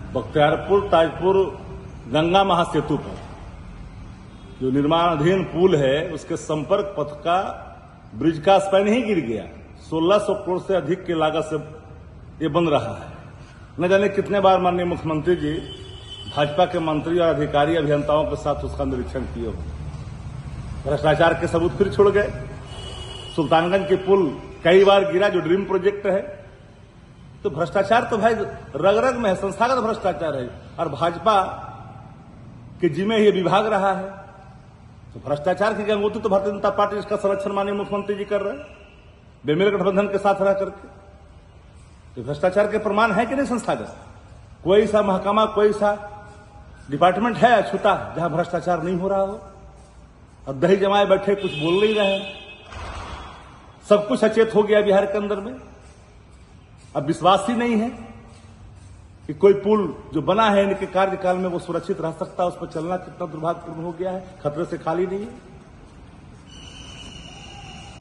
बख्तियारपुर ताजपुर गंगा महासेतु पर जो निर्माणाधीन पुल है उसके संपर्क पथ का ब्रिज का स्पैन ही गिर गया। 1600 करोड़ से अधिक की लागत से ये बन रहा है। न जाने कितने बार माननीय मुख्यमंत्री जी भाजपा के मंत्री और अधिकारी अभियंताओं के साथ उसका निरीक्षण किए हो। भ्रष्टाचार के सबूत फिर छोड़ गए। सुल्तानगंज की पुल कई बार गिरा जो ड्रीम प्रोजेक्ट है। तो भ्रष्टाचार तो भाई रग रग में है, संस्थागत भ्रष्टाचार है और भाजपा के जिम्मे ये विभाग रहा है। तो भ्रष्टाचार की गंगोत्री तो भारतीय जनता पार्टी इसका संरक्षण माननीय मुख्यमंत्री जी कर रहे हैं बेमेल गठबंधन के साथ रह करके। तो भ्रष्टाचार के प्रमाण है कि नहीं संस्थागत? कोई सा महकमा कोई सा डिपार्टमेंट है अछूता जहां भ्रष्टाचार नहीं हो रहा हो? और दही जमाए बैठे कुछ बोल नहीं रहे हैं। सब कुछ अचेत हो गया बिहार के अंदर में। अब विश्वास ही नहीं है कि कोई पुल जो बना है इनके कार्यकाल में वो सुरक्षित रह सकता है। उस पर चलना कितना दुर्भाग्यपूर्ण हो गया है, खतरे से खाली नहीं है।